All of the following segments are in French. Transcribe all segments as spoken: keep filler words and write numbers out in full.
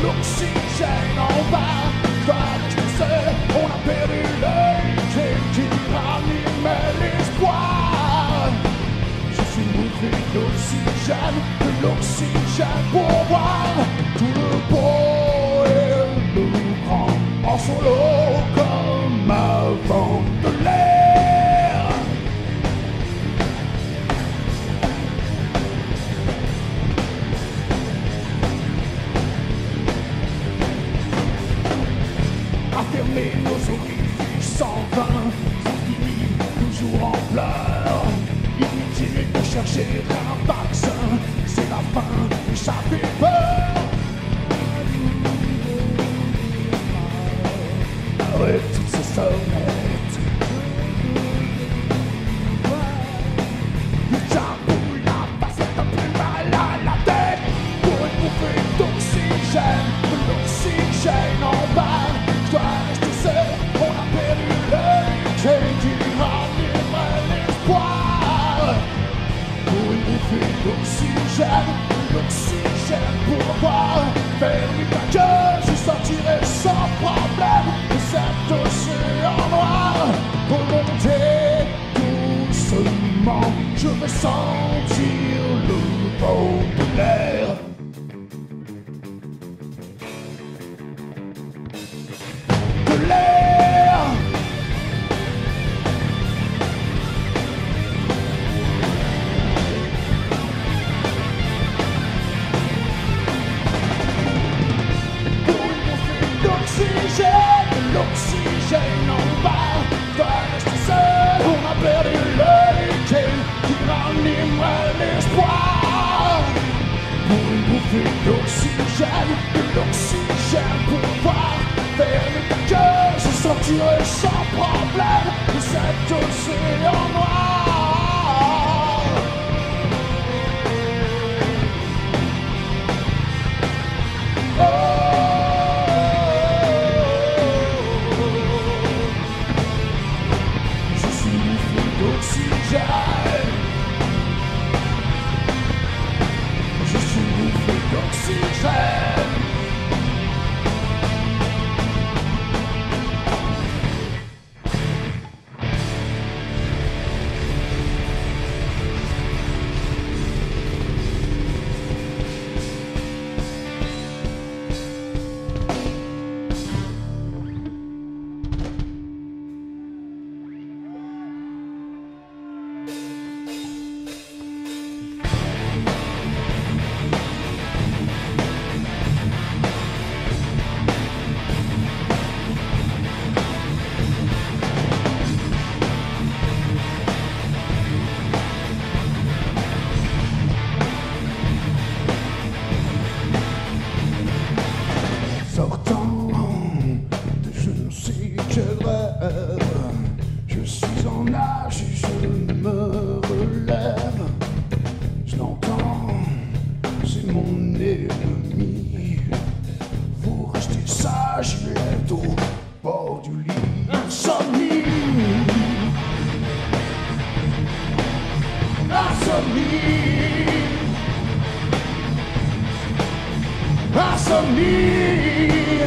l'oxygène en bas. Je dois rester seul, on a perdu l'œil qui ranimait l'espoir. Je suis bouffé d'oxygène, de l'oxygène pour voir tout le beau et le grand en solo comme avant de l'air. Affirmer nos orifices sans fin, sans fini, toujours en pleurs. Inutile de chercher un vaccin, c'est la fin, et ça fait peur. Avec toutes ces sonnettes, le jambou, la facette a plus mal à la tête. Pour une bouffée d'oxygène, de l'oxygène en bas. Je dois rester seul, on a perdu l'œil qui ranimerait l'espoir. Pour une bouffée d'oxygène, l'oxygène pour voir. Ferme ta gueule, je sortirai sans problème de cet océan noir. Remonter doucement, je vais sentir le vent de l'air. De l'air. L'oxygène, l'oxygène en bas. Je dois rester seul, on a perdu l'œil qui ranimerait l'espoir. Pour une bouffée d'oxygène, de l'oxygène pour voir. Ferme ta gueule, je sortirai sans problème de cet océan noir. Oh. D'oxygène. Je suis bouffé d'oxygène. Sortant de je ne sais quel rêve, je suis en nage et je me relève. Je l'entends, c'est mon ennemi. Faut rester sage, il est au bord du lit. Insomnie, insomnie. Insomnie,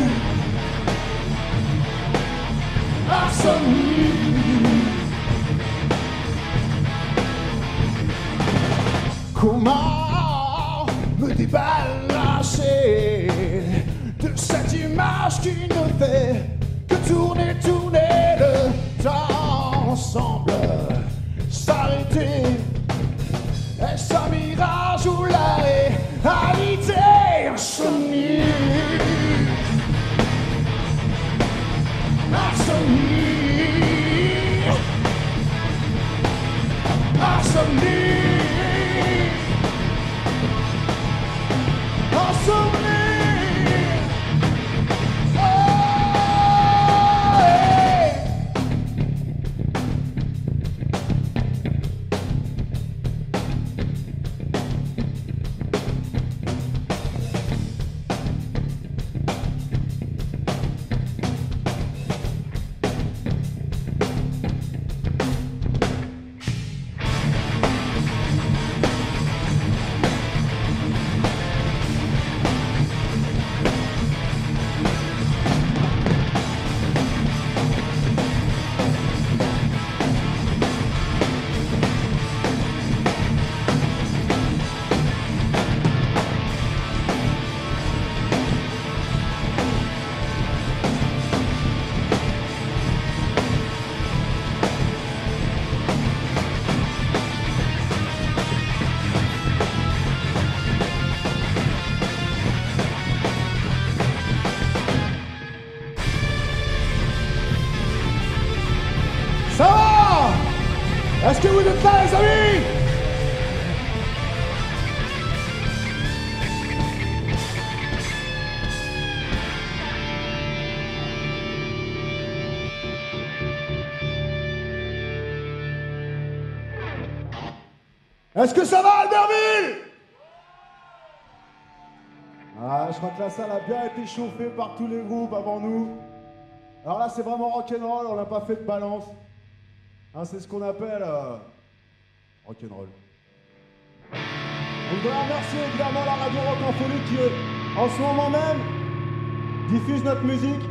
insomnie, Est-ce que vous êtes là, les amis? Est-ce que ça va, Albertville? Ah, je crois que la salle a bien été chauffée par tous les groupes avant nous. Alors là, c'est vraiment rock'n'roll, on n'a pas fait de balance. Hein, c'est ce qu'on appelle euh, rock'n'roll. On voudrait remercier évidemment la radio Rock en Folie qui, euh, en ce moment même, diffuse notre musique.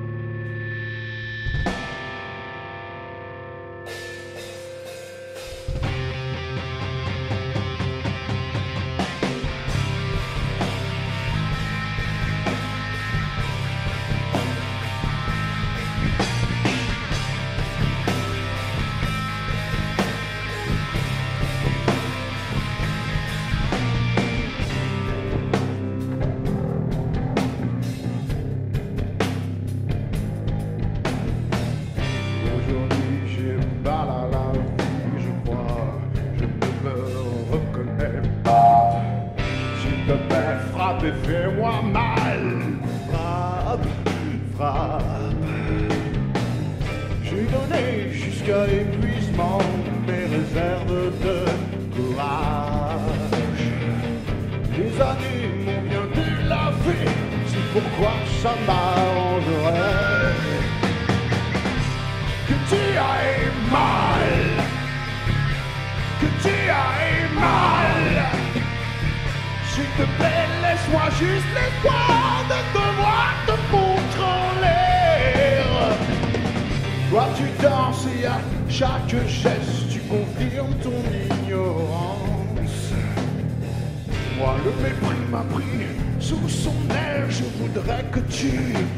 Fais-moi mal, frappe, frappe. J'ai donné jusqu'à épuisement mes réserves de courage. Les années m'ont bien délavé, c'est pourquoi ça m'arrangerait que tu ailles mal, que tu ailles mal. S'il te plaît, laisse-moi juste l'espoir de te voir te foutre en l'air. Toi tu danses et à chaque geste tu confirmes ton ignorance. Moi le mépris m'a pris sous son aile, je voudrais que tu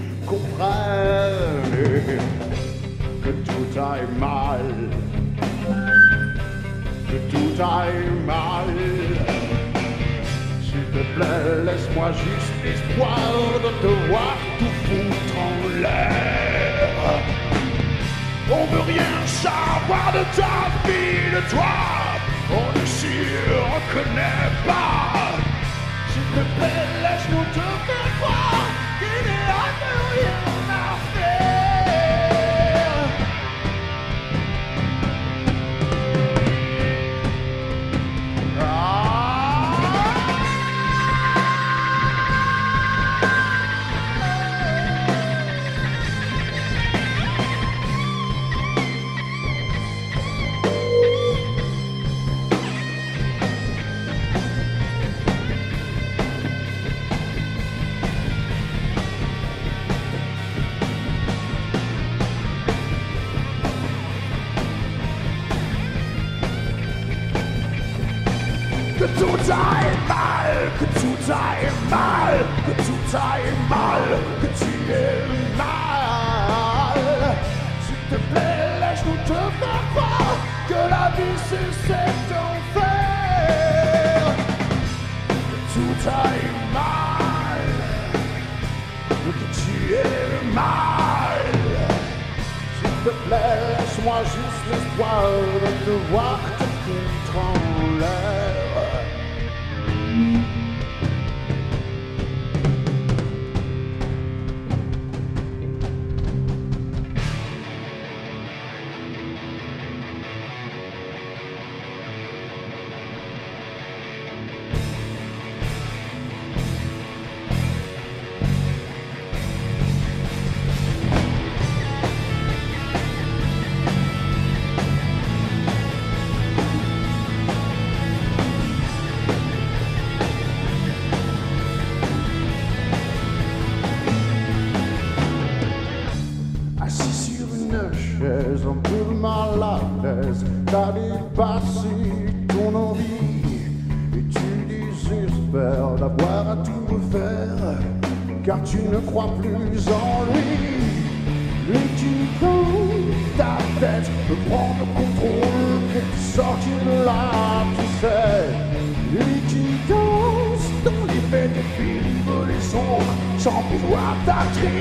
comprennes que tout aille mal, que tout aille mal. S'il te plaît, laisse-moi juste l'espoir de te voir tout foutre en l'air. On veut rien savoir de ta vie, de toi, on ne s'y reconnaît pas. S'il te plaît, laisse-nous te faire croire qu'il n'y a plus rien à faire. Que tout aille mal, que tout aille mal, que tout aille mal, que tu aies mal. S'il te plaît, laisse-nous te faire croire que la vie c'est cet enfer. Que tout aille mal, que tu aies mal. S'il te plaît, laisse-moi juste l'espoir de te voir te foutre en l'air. Un peu mal à l'aise, t'as dépassé ton envie et tu désespères d'avoir à tout refaire, car tu ne crois plus en lui. Lui qui dans ta tête peut prendre le contrôle pour te sortir de là, tu sais. Lui qui danse dans les faits des films, les sons sans pouvoir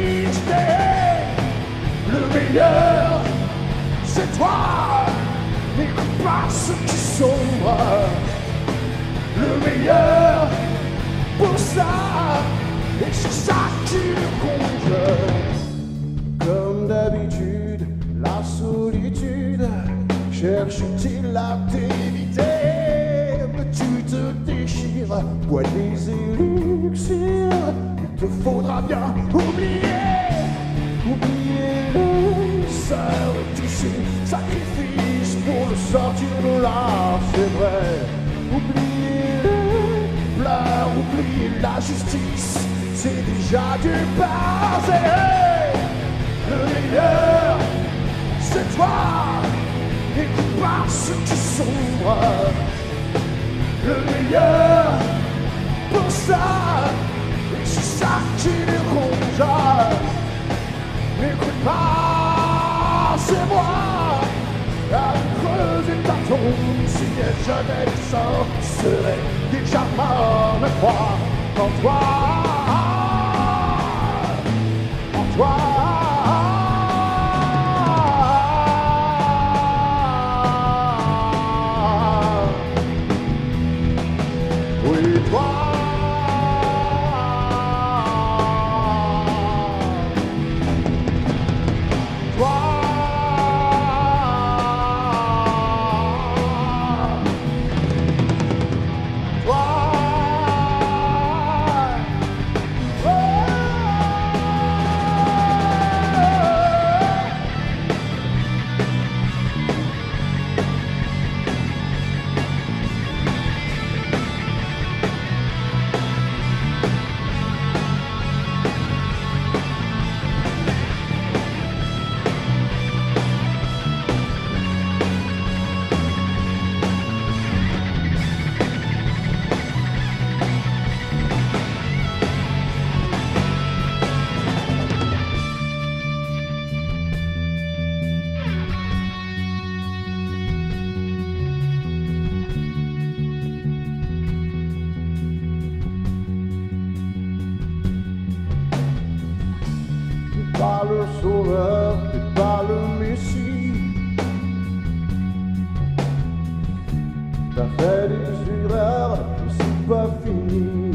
t'attrister. Le meilleur, c'est toi, n'écoute pas ceux qui sombrent. Le meilleur pour ça, et c'est ça qui le conjure. Comme d'habitude, la solitude cherche-t-il à t'éviter? Mais tu te déchires, bois des élixirs. Il te faudra bien oublier, oublier le sort et tous ces sacrifices pour le sortir de là, c'est vrai. Oublier les pleurs, oublier la justice, c'est déjà du passé. Le meilleur, c'est toi. N'écoute pas ceux qui sombrent. Le meilleur pour ça, et c'est ça qui les ronge. N'écoute pas, c'est moi. À creuser ta tombe, si jamais tu sors, tu serais déjà mort. Mais crois en toi, en toi. Pas le sauveur, t'es pas le messie. T'as fait des erreurs, mais c'est pas fini.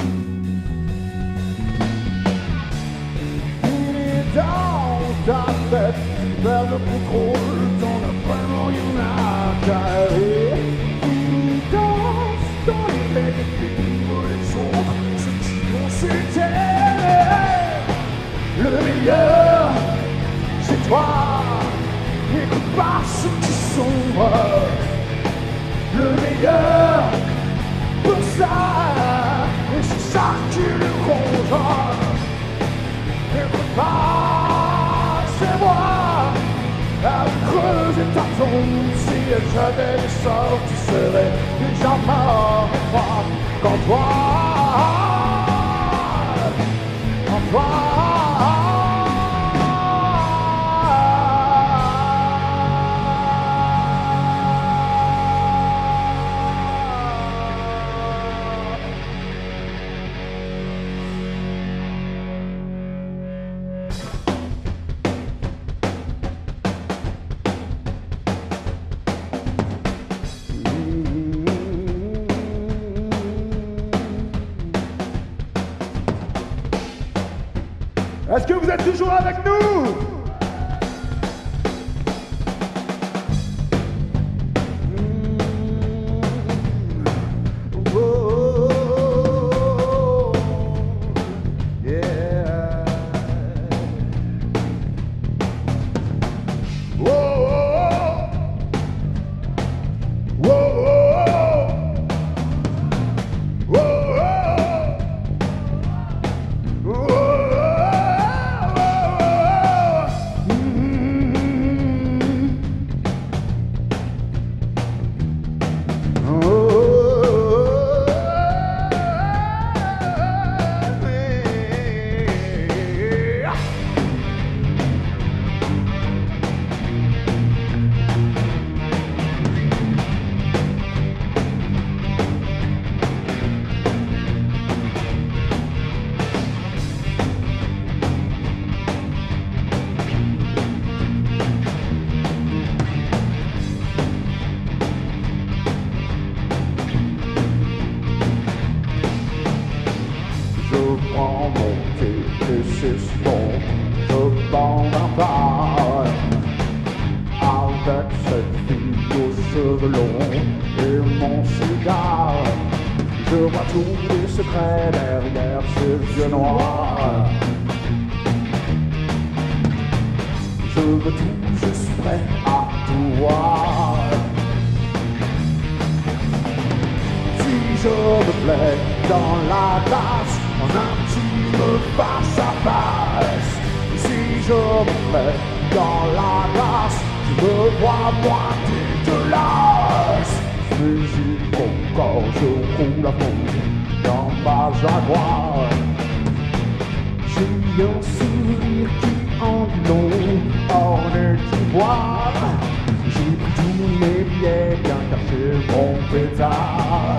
Il est dans ta tête, tu perds le contrôle, t'en as vraiment rien à carrer. Il danse dans les mecs et les autres, ceux qui vont s'éteindre. Le meilleur, c'est toi. N'écoute pas ceux qui sombrent. Le meilleur pour ça, et c'est ça qui le ronge. N'écoute pas, c'est moi. À creuser ta tombe, si elle jamais les sort, tu serais déjà mort. Quand toi, en toi. Est-ce que vous êtes toujours avec nous? cette fille aux cheveux longs et mon cigare. Je vois tous les secrets derrière ses yeux noirs. Je veux tout, je suis prêt à tout voir. Si je me plais dans la glace, en intime face à face. Si je me plais dans la glace, je me vois moins dégueulasse. Mais j'ai mon corps, je roule à fond dans ma jaguar. J'ai un sourire qui en dit long, orné d'ivoire. J'ai pris tous mes billets, bien caché mon pétard.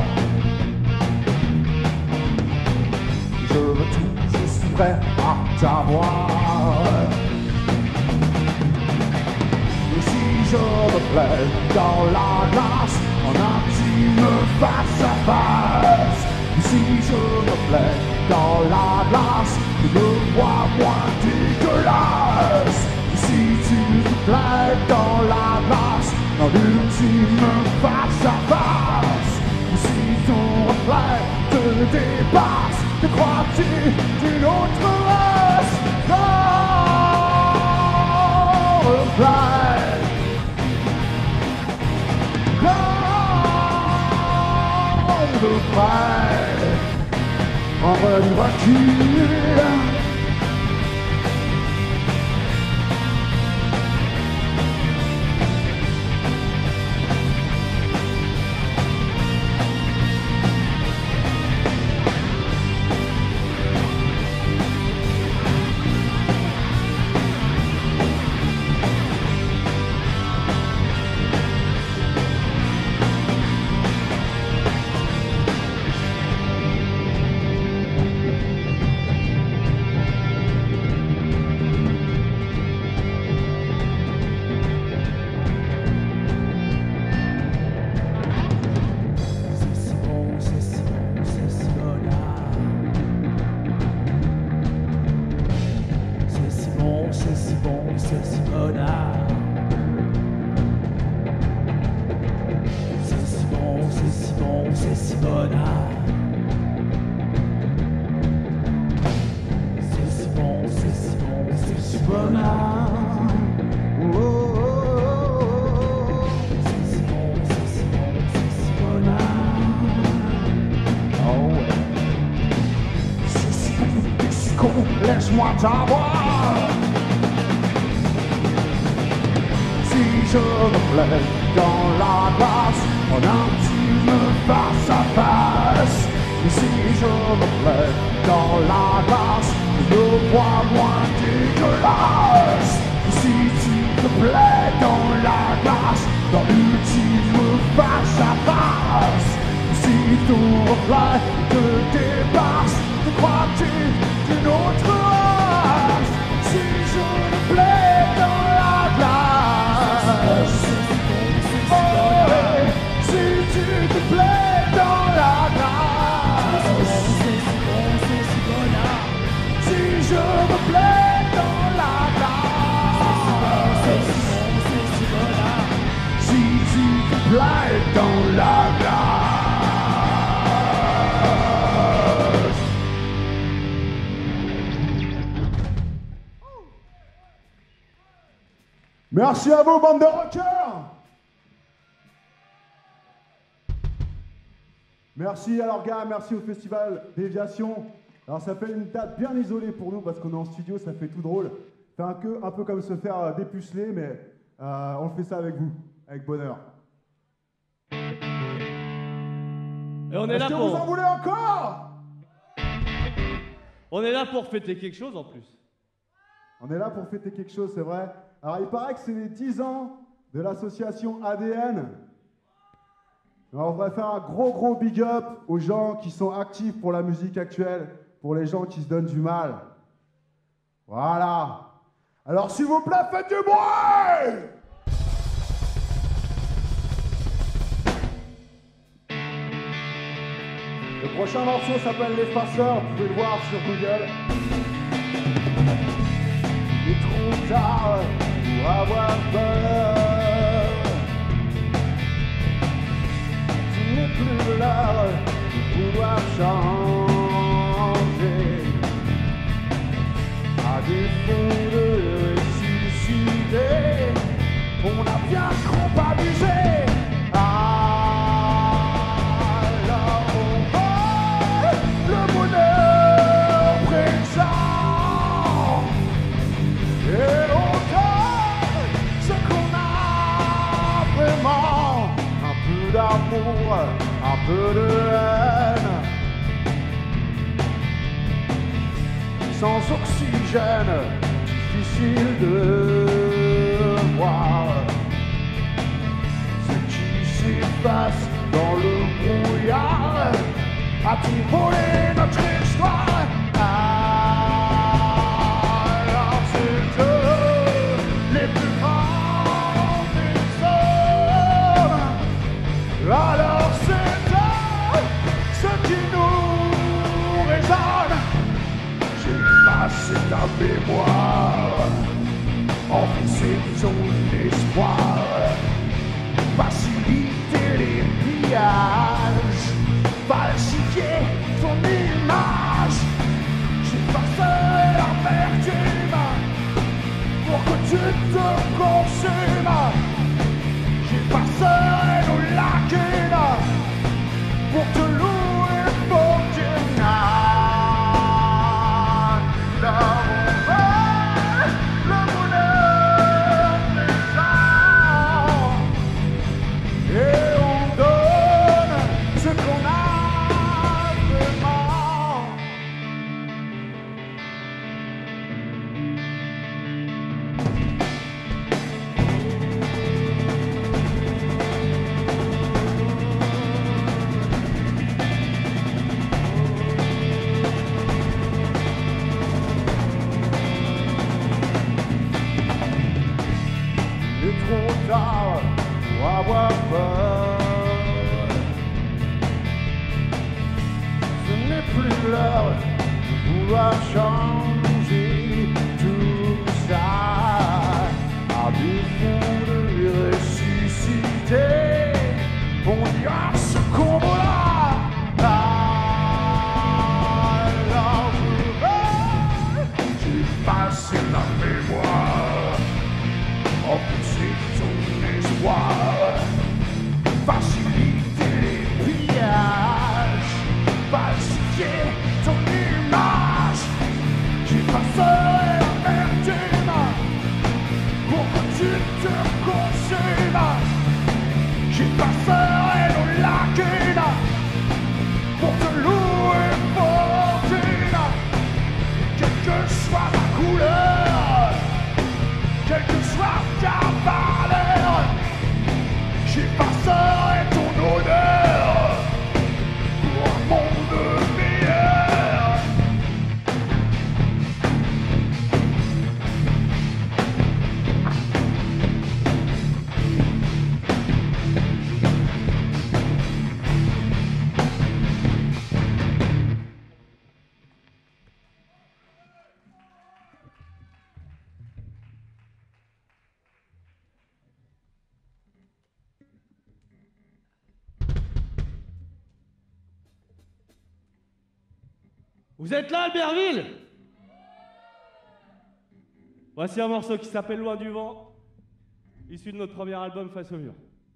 Je veux tout, je suis prêt à t'avoir. Et si je me plais dans la glace, en intime face à face. Et si je me plais dans la glace, je me vois moins dégueulasse. Et si tu te plais dans la glace, dans l'ultime face à face. Et si ton reflet te dépasse, te crois-tu d'une autre race? Dans le reflet, dans le reflet, prendre du recul. Laisse-moi t'avoir. Si je me plais dans la glace, en intime face à face. Et si je me plais dans la glace, je me vois moins dégueulasse. Et si tu te plais dans la glace, dans l'ultime face à face. Et si ton reflet te dépasse, te crois-tu d'une autre race? Si je me plais dans la glace, oh, si tu te plais dans la glace, si je me plais dans la glace, si tu te plais dans la glace. Merci à vous, bande de rockers. Merci alors gars, merci au Festival Déviation. Alors ça fait une date bien isolée pour nous parce qu'on est en studio, ça fait tout drôle. C'est un peu, un peu comme se faire euh, dépuceler, mais euh, on fait ça avec vous, avec bonheur. Et on est, est là que pour... vous en voulez encore? On est là pour fêter quelque chose en plus. On est là pour fêter quelque chose, c'est vrai. Alors il paraît que c'est les dix ans de l'association A D N. Alors, on voudrait faire un gros gros big up aux gens qui sont actifs pour la musique actuelle, pour les gens qui se donnent du mal. Voilà. Alors s'il vous plaît, faites du bruit! Le prochain morceau s'appelle L'Effaceur, vous pouvez le voir sur Google. Il est trop tard pour avoir peur. vaincront pas d'user. Alors on veut le bonheur présent et on donne ce qu'on a vraiment. Un peu d'amour, un peu de haine. Sans oxygène, difficile de voir ce qui s'efface dans le brouillard. A-t-il volé notre histoire? Alors c'est eux les plus grands des hommes. Alors c'est eux ceux qui nous raisonnent. C'est ta mémoire, enfoncer ton espoir, faciliter les pillages, falsifier ton image. J'effacerai l'amertume pour que tu te consumes. J'effacerai nos lacunes pour te louer fortune. Trop tard pour avoir peur. Ce n'est plus l'heure de vouloir changer tout ça. À défaut de les ressusciter, on dira ce qu'on voudra. Alors je veux j'effacer la mémoire, enfoncer ton espoir, faciliter les pillages, falsifier ton image. J'effacerai l'amertume pour que tu te consumes. J'effacerai nos lacunes pour te louer fortune. Quelle que soit la couleur, quelle que soit ta valeur, j'effacerai ton odeur pour un monde meilleur. Vous êtes là, Albertville? Voici un morceau qui s'appelle Loin du vent, issu de notre premier album Face au mur.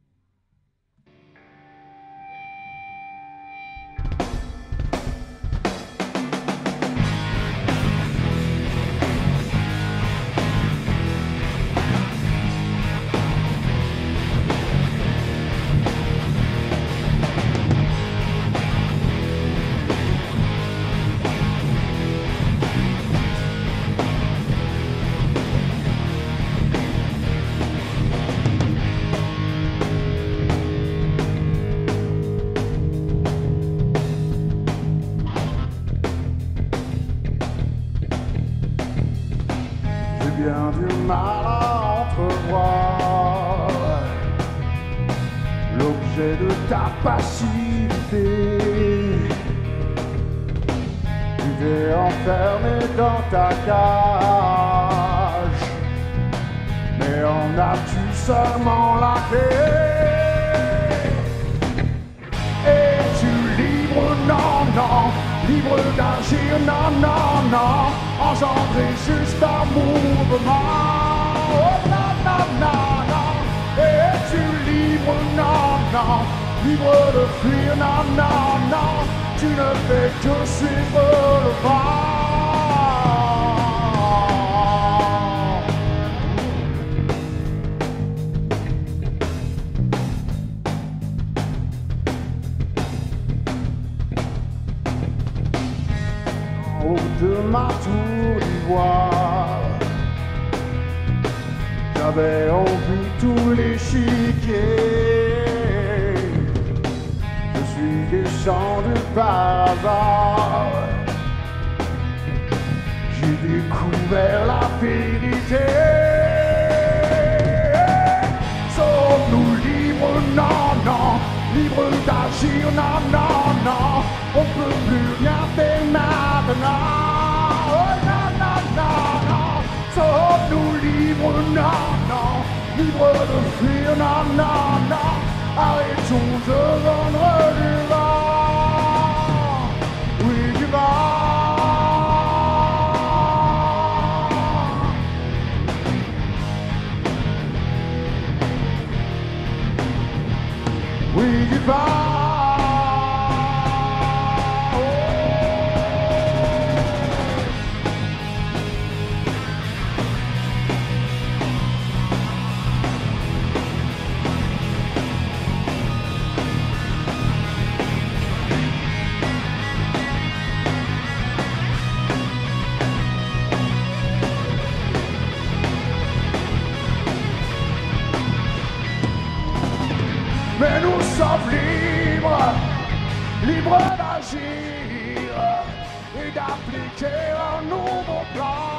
Bien du mal à entrevoir l'objet de ta passivité. Tu t'es enfermé dans ta cage, mais en as-tu seulement la clé? Es-tu libre? Non, non. Libre d'agir? Non, non, non. Engendré juste un mouvement. Oh non, non, non, non. Et non, libre de fuir, non, non, non, tu ne fais que suivre le vent. En haut de ma tour d'ivoire, j'avais envie tous les chiquiers. Je suis des champs de hasard. J'ai découvert la vérité. Sommes-nous libres? Non, non. Libres d'agir? Non, non, non. On peut plus rien faire maintenant. Oh, non, non, non, non. Sommes-nous libres? Non, non. Libres de fuir? Non, non, non. Arrêtons de vendre du vent. Oui, du vent. Oui, du vent. Mais nous sommes libres, libres d'agir et d'appliquer un nouveau plan.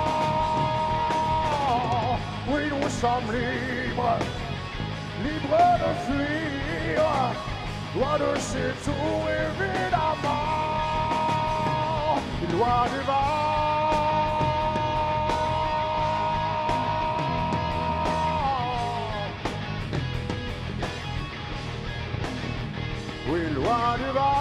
Oui, nous sommes libres, libres de fuir, loin de ces tours évidemment, loin du vent. Oui, loin du vent.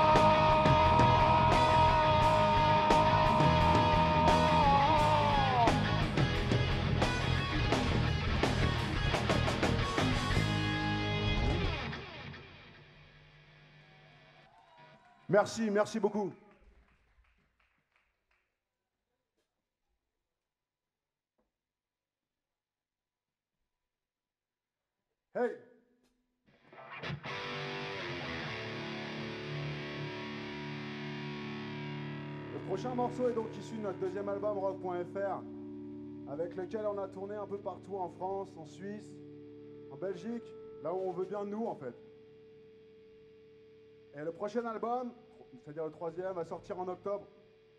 Merci, merci beaucoup. Hey! Le prochain morceau est donc issu de notre deuxième album rock point F R, avec lequel on a tourné un peu partout en France, en Suisse, en Belgique, là où on veut bien de nous en fait. Et le prochain album, c'est-à-dire le troisième, va sortir en octobre.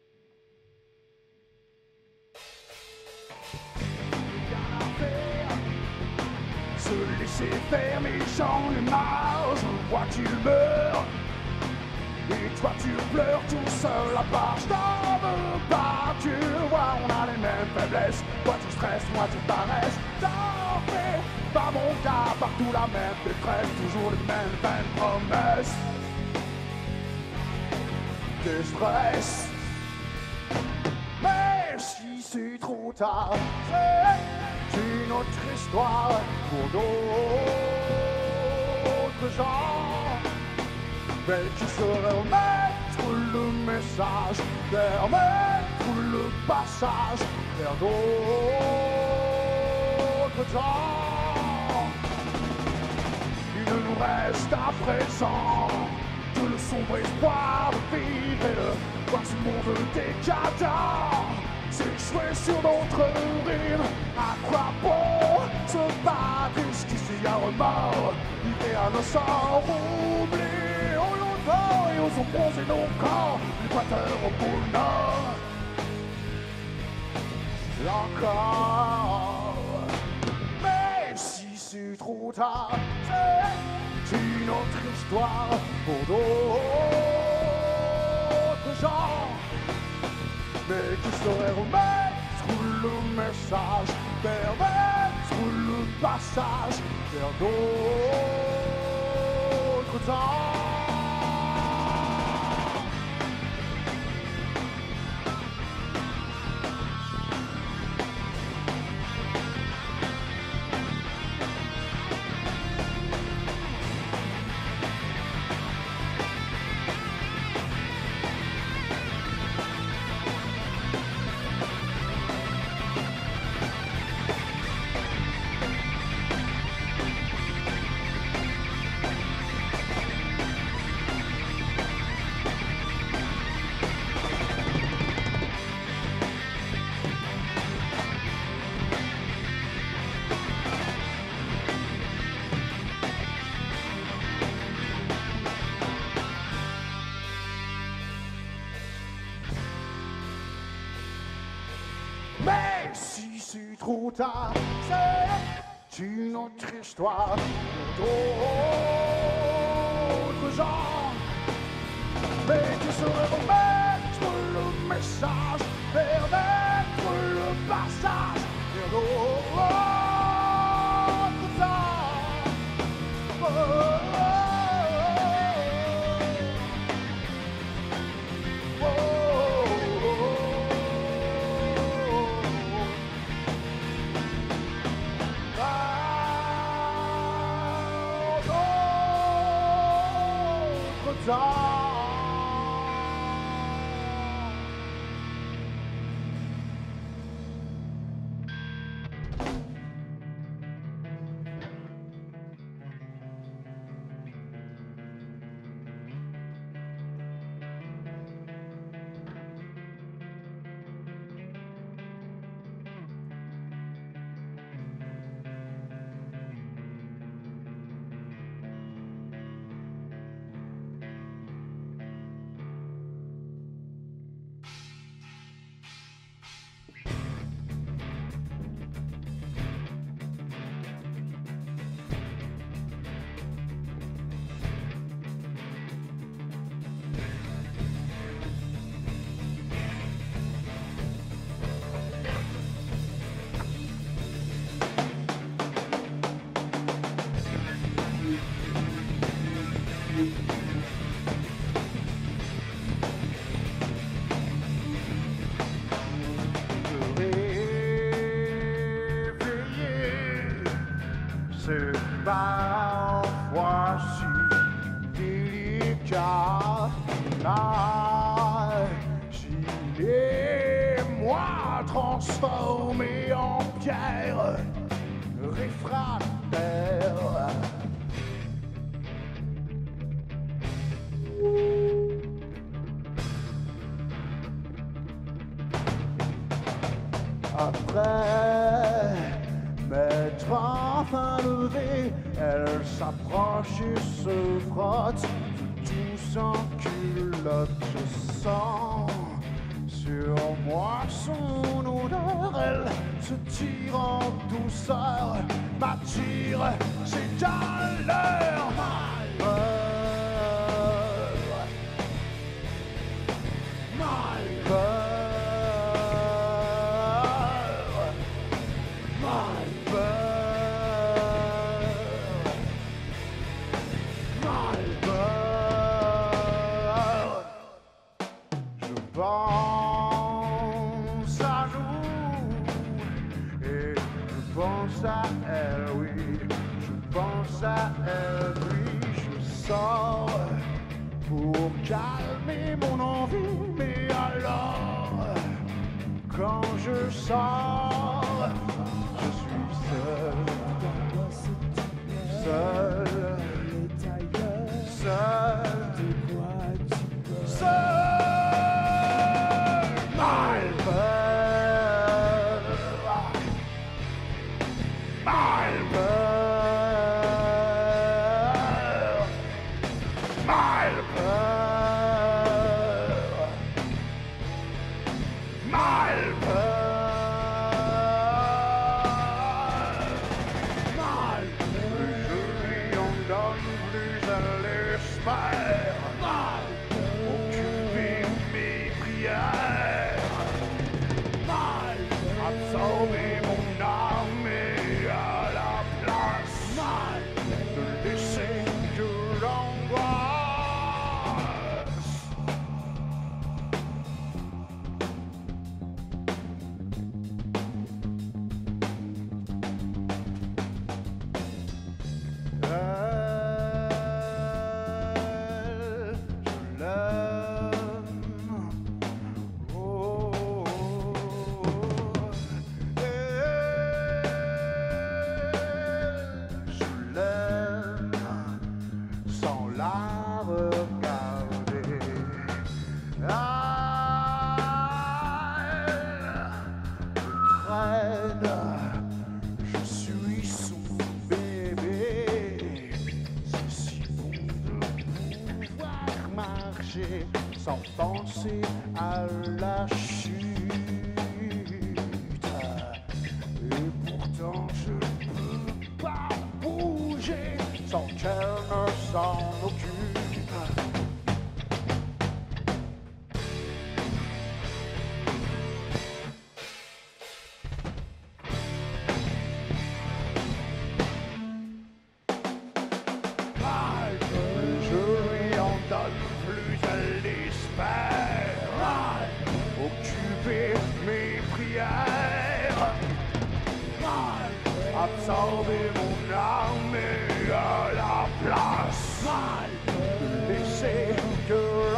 Se laisser faire, mais j'en ai marre, je vois que tu meurs. Et toi tu pleures tout seul à part, je t'en veux pas, tu vois, on a les mêmes faiblesses. Toi tu stresses, moi tu paresses, t'en fais pas mon gars, partout la même détresse, toujours les mêmes vaines promesses. Tes stress, mais si c'est trop tard, c'est une autre histoire pour d'autres gens. Mais qui saurait remettre le message, permettre le passage vers d'autres temps. Il ne nous reste à présent que le sombre espoir de vivre et de voir ce monde décadent s'échouer sur notre urine. À quoi bon se battre jusqu'ici à remords, vivre à nos sorts, oublier au longtemps et aux bronzés nos corps, l'équateur au pôle Nord. Encore, mais si c'est trop tard, c'est une autre histoire pour d'autres gens. Mais qui saurait remettre le message, permettre le passage vers d'autres temps. trop tard. C'est une autre histoire d'autres gens. Mais tu saurais remettre le message, permettre le passage vers d'autres temps. Oh, oh, oh. Parfois si délicat, imaginez-moi transformé en pierre réfractaire. Après m'être enfin levé, elle s'approche et se frotte, tout sans culotte. Je sens sur moi son odeur, elle se tire en douceur, m'attire, c'est à l'heure. Pense à nous et je pense à elle, oui, je pense à elle, oui, je sors pour calmer mon envie, mais alors quand je sors, je suis seul, seul, seul, seul. Occuper mes prières, absorber mon âme et à la place de laisser de l'angoisse. Je suis son bébé, c'est si bon de pouvoir marcher sans penser à la chute. Et qu'elle ne s'en occupe. Plus je lui en donne, plus elle espère occuper mes prières, absorber mon âme et à la place laisser que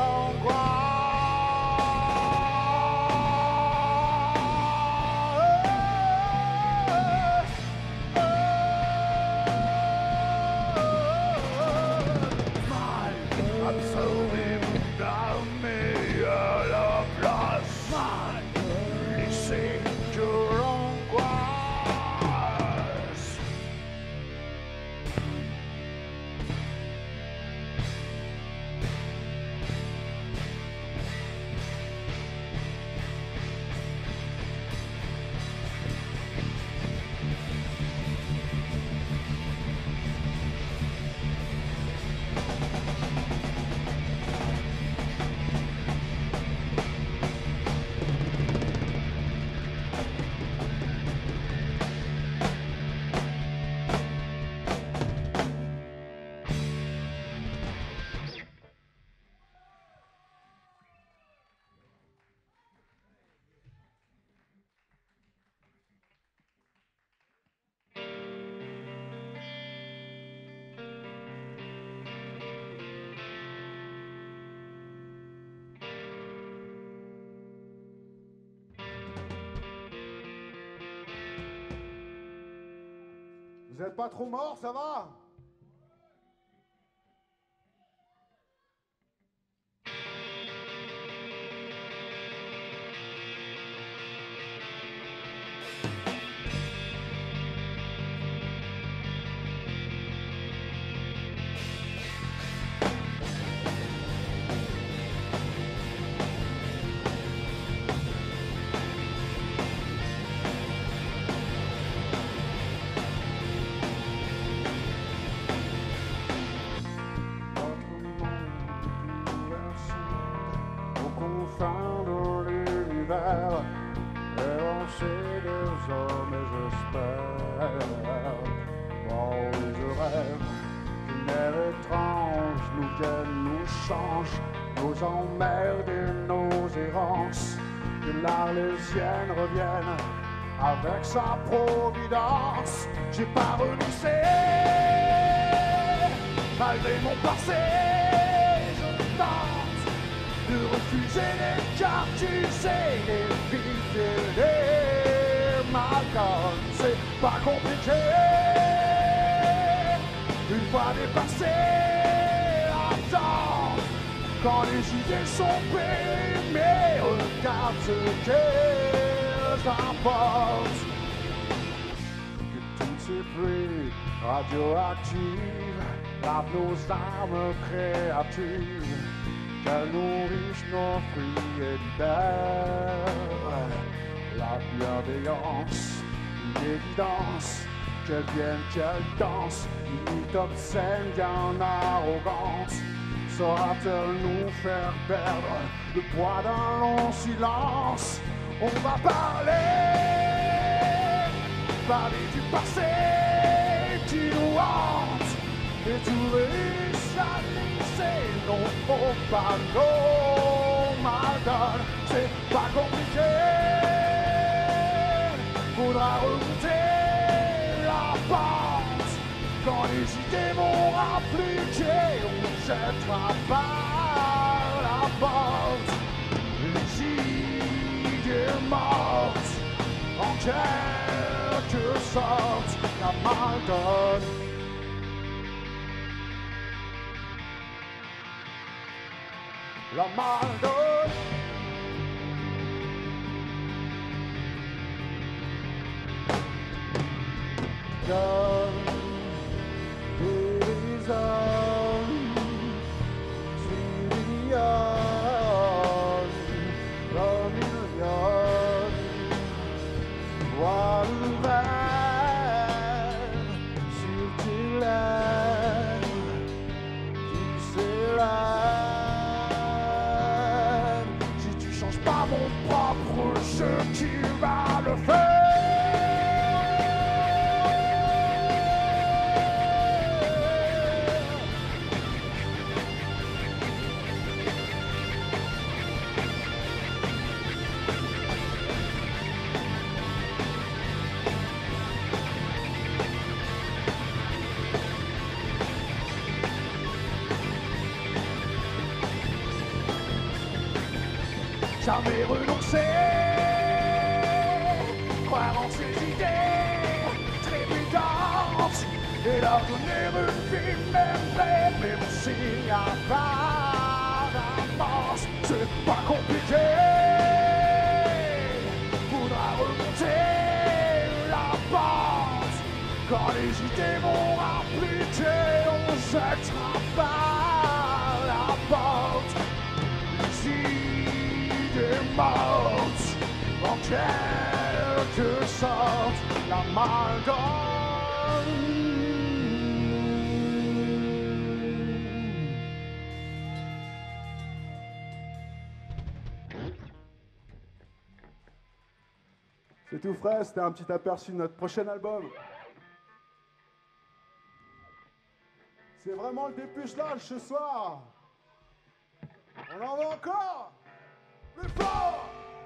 absorber mon âme et à la place laisser que l'angoisse. Vous êtes pas trop mort, ça va? Fin de l'univers, et on sait des hommes et j'espère. Oh oui, je rêve qu'une ère étrange nous vienne, nous change, nos emmerdes et nos errances, que l'Arlésienne revienne avec sa providence. J'ai pas renoncé, malgré mon passé, je tente de refuser les cartes, tu sais, d'éviter les malcoms. C'est pas compliqué, une fois dépassé la tente, quand les idées sont périmées, regarde ce qu'elles apportent. Que toutes ces pluies radioactives lavent nos âmes créatives, qu'elle nourrisse nos fruits et libère la bienveillance, une évidence, qu'elle vienne, qu'elle danse, limite obscène, bien arrogante. Saura-t-elle nous faire perdre le poids d'un long silence? On va parler, parler du passé qui nous hante, et tout les c'est non, faut pas nos maldones, c'est pas compliqué. Faudra remonter la pente, quand les idées vont appliquer, on jettera par la porte les idées mortes, en quelque sorte, la maldonne. La maldonne. Donne des hommes, tu millionnes, la millionne, voile ouvert sur tes lèvres. mon propre jeu qui va le faire. Jamais renoncer, croire en ses idées trépidantes et leur donner une vie même vraie, même s'il n'y a pas d'avance, c'est pas compliqué. Faudra remonter la pente quand les idées vont appliquer, on jettera pas la porte. Morte, en quelque sorte, la malgone. C'est tout frais, c'était un petit aperçu de notre prochain album. C'est vraiment le dépucelage ce soir. On en veut encore. Plus fort!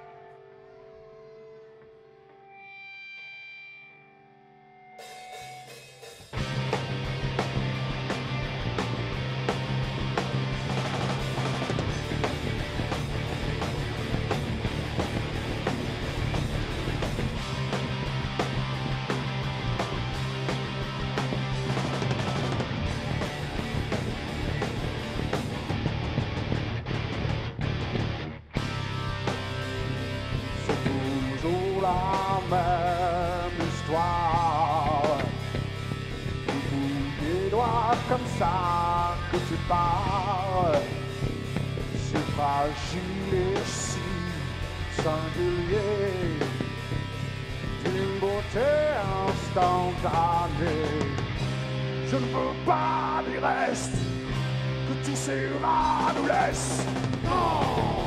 La même histoire, tu bouges les doigts comme ça que tu parles, c'est fragile et si singulier, d'une beauté instantanée. Je ne veux pas des restes que tous ces rats nous laissent. Non,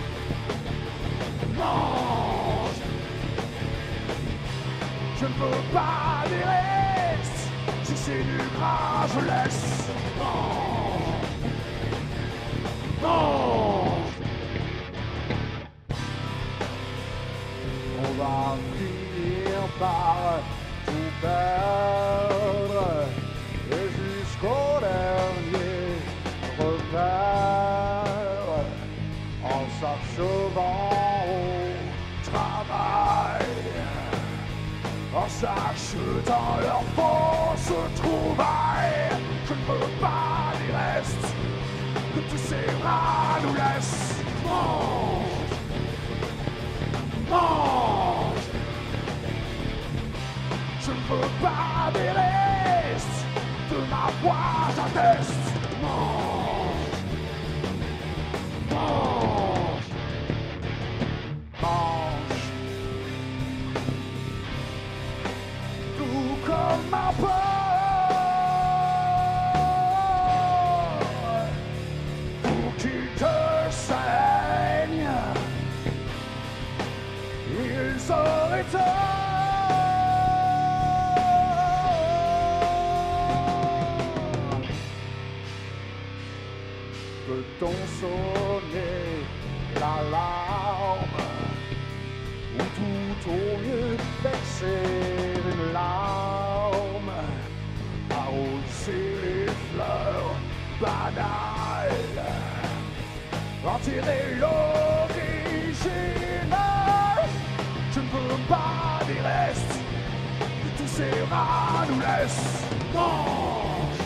non. Je ne veux pas des restes, si c'est du gras, je laisse. Non, non. On va finir par tout perdre, et jusqu'au dernier revers, en s'achevant au travail. En s'achetant leur fausse trouvaille, je ne veux pas des restes que tous ces rats nous laissent. Mange, mange. Je ne veux pas des restes de ma voix, j'atteste. Mange, mange, mange. Comme ma peur, pour qu'il te saigne, il serait temps peut-on sonner l'alarme ou tout au mieux verser une larme, arroser les fleurs banales, enterrer l'original. Je ne veux pas des restes que tous ces rats nous laissent. Mange,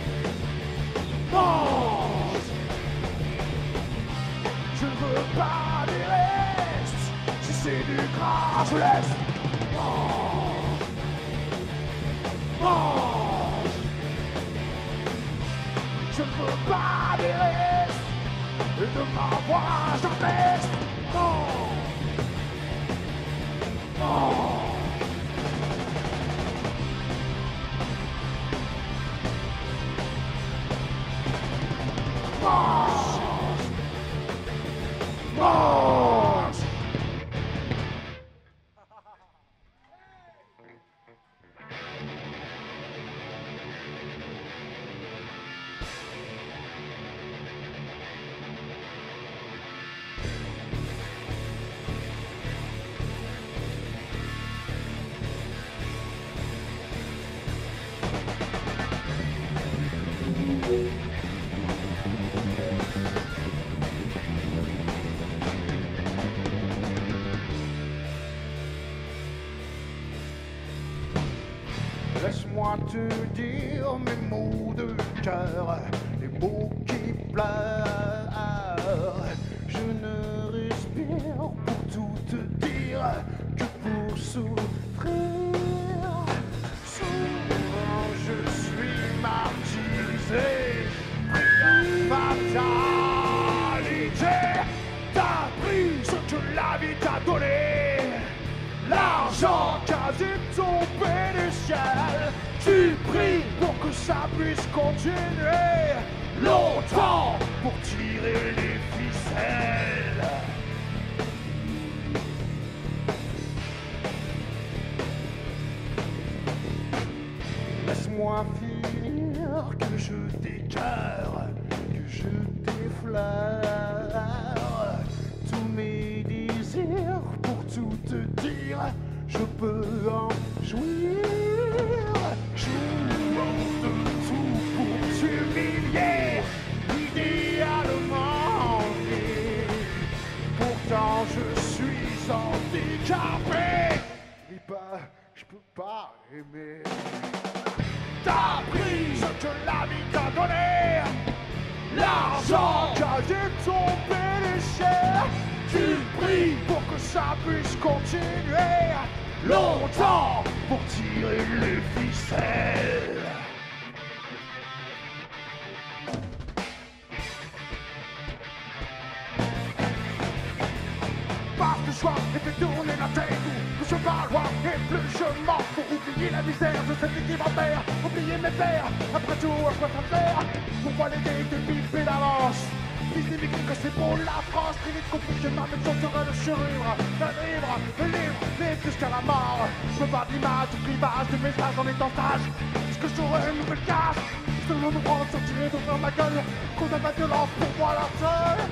mange. Je ne veux pas des restes, si c'est du gras, je laisse. Mange, mange. Je ne veux pas des restes, et de ma voix j'en reste. Mange, mange. Mange, mange. cœur, les mots qui pleurent. Je ne respire pour tout te dire que pour souffrir. Souvent je suis martyrisé, fatalité. T'as pris ce que la vie t'a donné, l'argent quasi tombé du ciel. Tu pries pour que ça puisse continuer longtemps pour tirer les ficelles. Laisse-moi finir, que je t'écœure, que je t'effleure. Tous mes désirs pour tout te dire, je peux en jouir. Jouons de tout pour t'humilier, idéalement vrai. Pourtant je suis handicapé. Mais pas, je peux pas aimer. T'as pris ce que la vie t'a donné, l'argent quasi tombé du ciel. Tu pries pour que ça puisse continuer longtemps pour tirer les ficelles. Parce que je vois et fais tourner la tête, plus je parle loin et plus je mens. Pour oublier la misère de cette vie qui m'enterre, oublier mes pères, après tout à quoi ça faire. Pourquoi l'aider était pipé d'avance? Fils des migrants que c'est pour la France, très vite compris que ma maison sera le survivre. Le livre, le livre, libre jusqu'à la mort. Je me bats d'image, de clivage, de messages en étant sage. Est-ce que j'aurai une nouvelle case? Selon nous prendre, sortir d'ouvrir ma gueule. Condamne la violence pour moi la seule.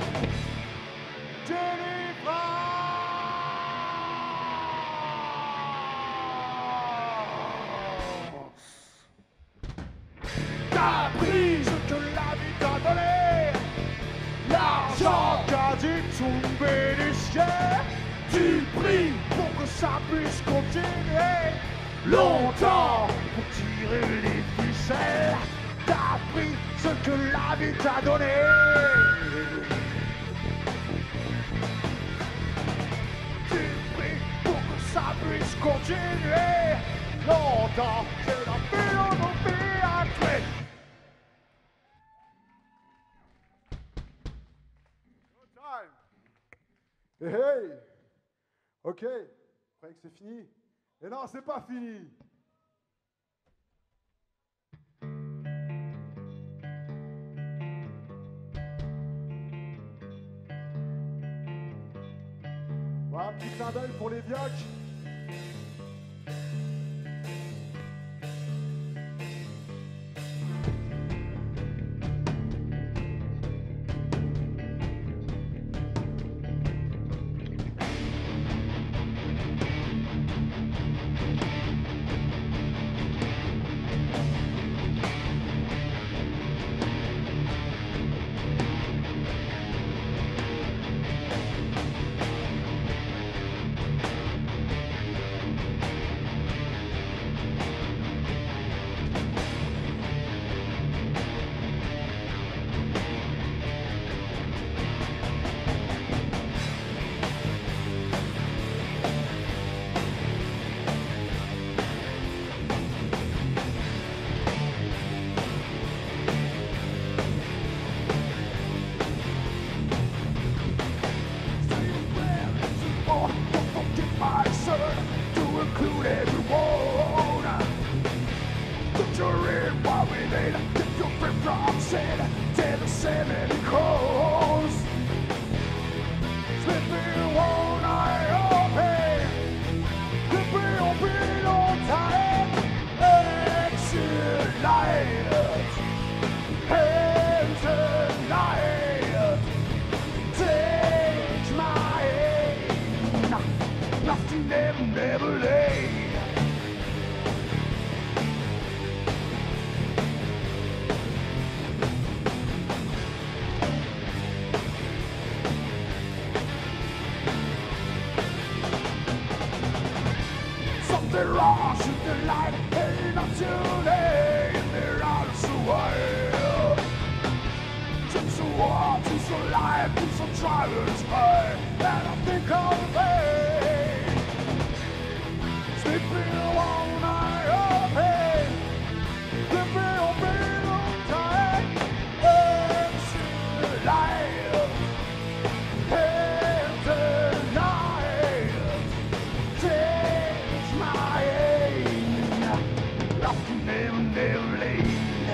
T'as pris ce que la vie t'a donné, l'argent quasi tombé du ciel. Tu pries pour que ça puisse continuer longtemps pour tirer les ficelles. T'as pris ce que la vie t'a donné. Tu pries pour que ça puisse continuer longtemps. C'est la philosophie à tuer. Hey, hey. Ok, vous croyez que c'est fini? Et non, c'est pas fini. Voilà, un petit clin d'œil pour les Vioques. I put some trials high, and I think I'll pay. Sleeping alone, I obey. Living on middle time, it's life. And the night takes my aim. Love to never, never leave.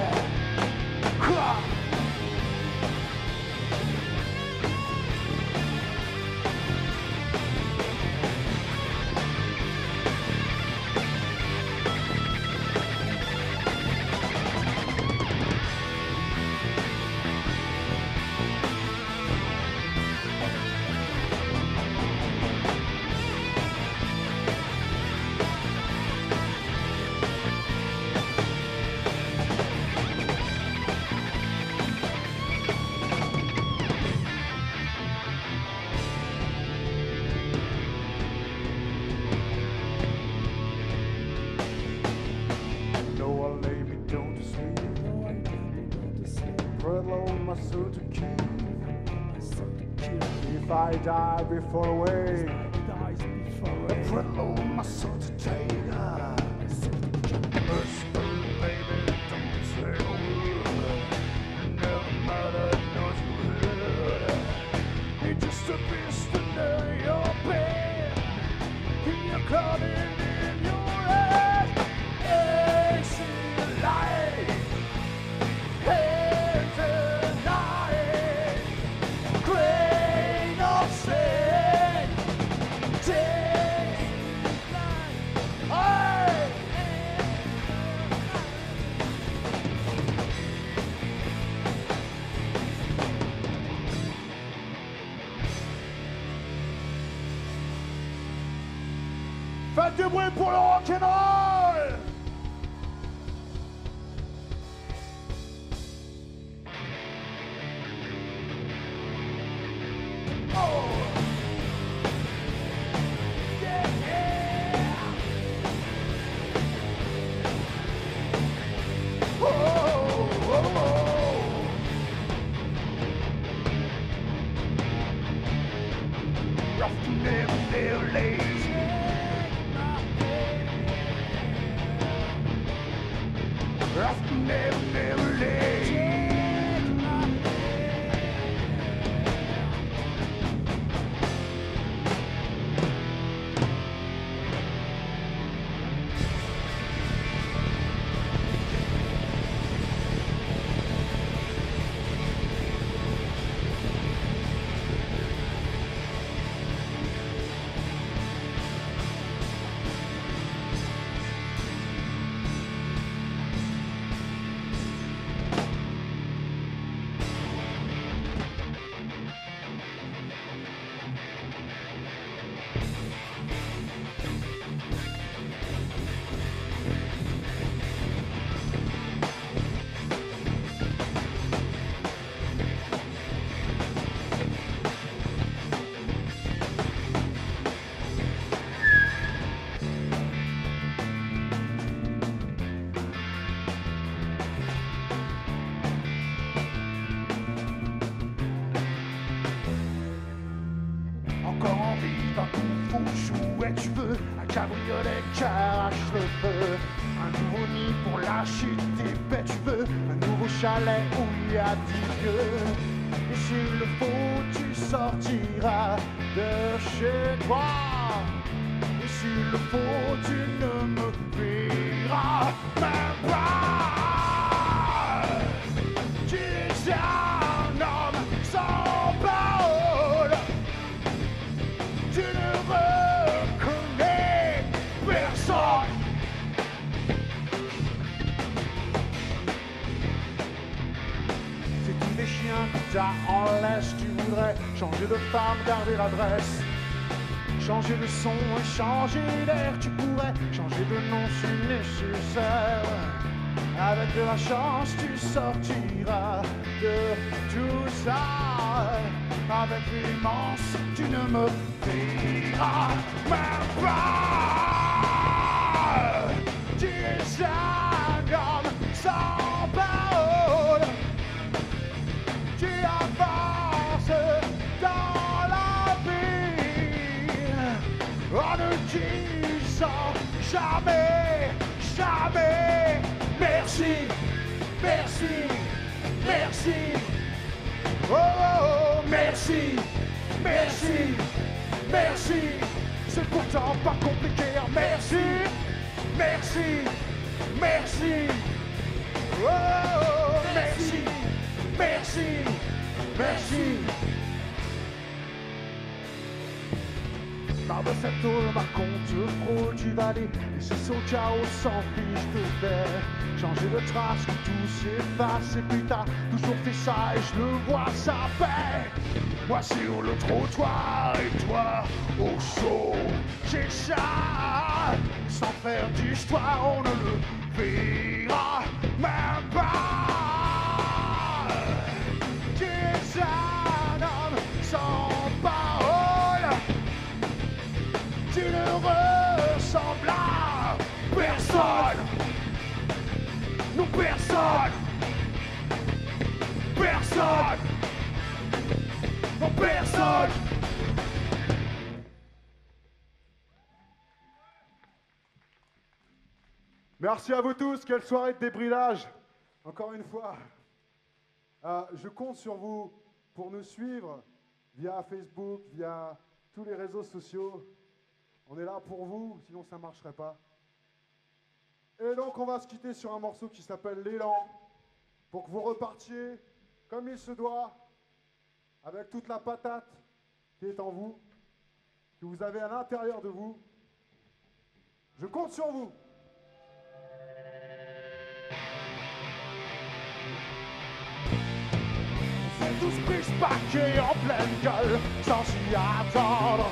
If I die before away, I preload my soul to take. Whisper, baby, don't say a word. Never matter, knows you heard. It's just a beast under your bed. You're crawling in your head. It's life. It's a night. Grain of sand. Take life. Hey. Faites du bruit pour le rock'n'roll! Oh! Yeah, yeah! Oh, oh, oh. Rough to never, never lazy. Rough to never, never lazy. Encore envie d'un coup fou et tu veux un cabriolet qui arrache le feu. Un nouveau nid pour lâcher tes bêtes, tu veux un nouveau chalet où il y a dix lieux. Et s'il le faut, tu sortiras de chez toi. Et s'il le faut, tu ne me verras même pas. Tu es un homme sans parole. Tu ne reconnais personne. C'est tous les chiens que t'as en laisse. Tu voudrais changer de femme, garder l'adresse. Changer de son et changer d'air. Tu pourrais changer de nom si nécessaire. Avec de la chance, tu sortiras de tout ça. Avec l'immense, tu ne me verras même pas. Tu es un homme sans parole. Tu avances. merci, merci. Oh, oh, oh, merci, merci, merci. C'est pourtant pas compliqué, merci, merci, merci. Oh, oh, oh, merci, merci, merci. Marre de cette tôle, ma compte frôle du valet. Et c'est au chaos sans fiche de faire. Changer de trace, que tout s'efface. Et puis t'as toujours fait ça et je le vois, ça paie. Moi sur le trottoir et toi au chaud. J'ai ça, sans faire d'histoire, on ne le verra même pas. J'ai un homme sans parole. Tu ne ressembles à personne. Non, personne. Personne. Non, personne. Merci à vous tous, quelle soirée de débridage. Encore une fois, euh, je compte sur vous pour nous suivre via Facebook, via tous les réseaux sociaux. On est là pour vous, sinon ça ne marcherait pas. Et donc on va se quitter sur un morceau qui s'appelle L'élan, pour que vous repartiez comme il se doit, avec toute la patate qui est en vous, que vous avez à l'intérieur de vous. Je compte sur vous. On s'est tous pris ce paquet en pleine gueule, sans s'y attendre.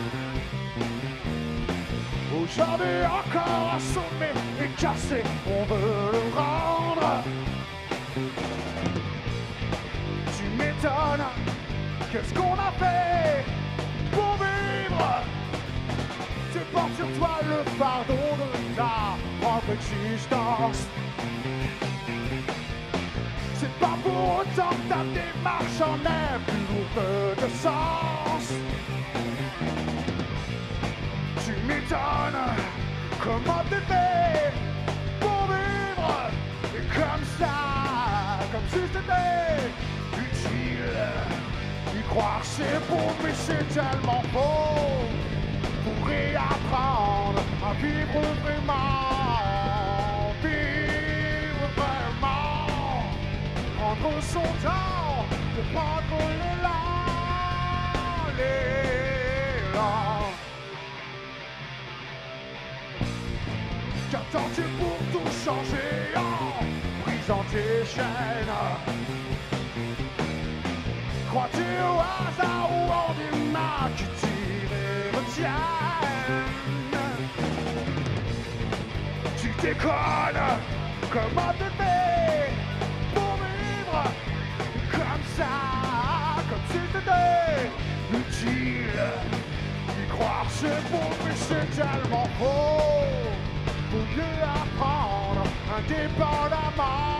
Aujourd'hui encore assommé et cassé, on veut le rendre. Tu m'étonnes, qu'est-ce qu'on a fait pour vivre? Tu portes sur toi le fardeau de ta propre existence. C'est pas pour autant que ta démarche en est plus lourde de sens. Tu m'étonnes, comment t'es fait pour vivre? Et comme ça, comme si c'était utile. Y croire c'est beau mais c'est tellement beau. Pour réapprendre à vivre vraiment. Vivre vraiment. Prendre son temps pour prendre l'élan. L'élan. Qu'attends-tu pour tout changer en brisant tes chaînes? Crois-tu au hasard ou en des mains qui tirent et retiennent? Tu déconnes, comment te fais pour vivre comme ça, comme si c'était utile? Y croire c'est beau mais c'est tellement faux. Faut mieux apprendre indépendamment.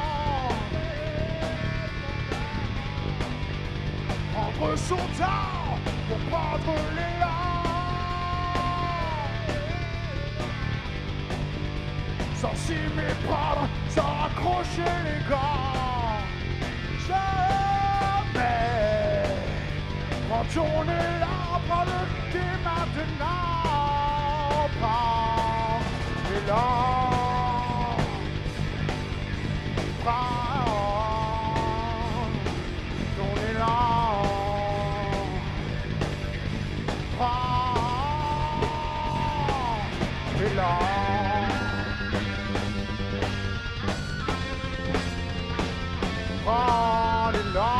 Prendre son temps pour prendre l'élan. Sans s'y méprendre, sans raccrocher les gants. Jamais. Prends ton élan, prends-le dès maintenant. Prends l'élan. Prends ton élan. L'élan. Prends l'élan.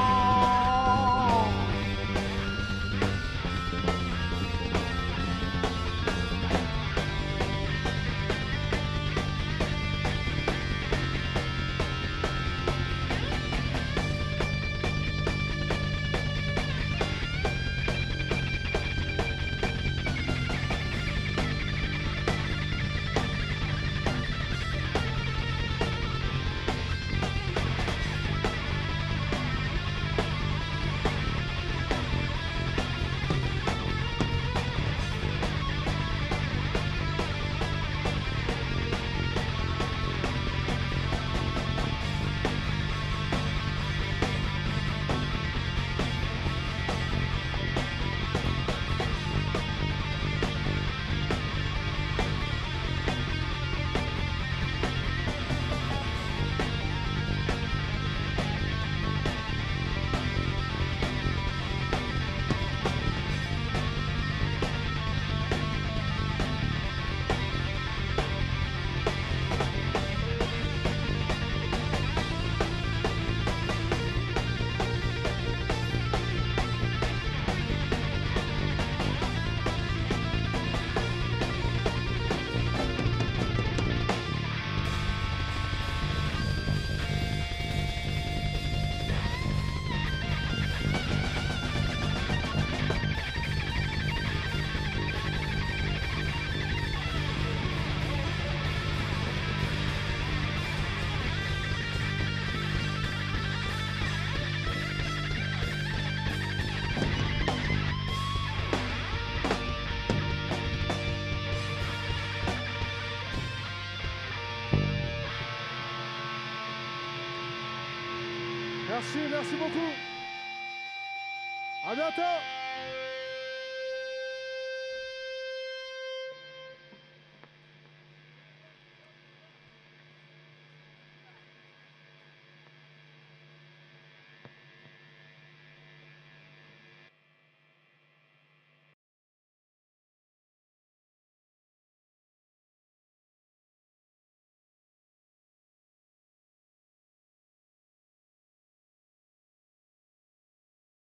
Merci, merci beaucoup. À bientôt.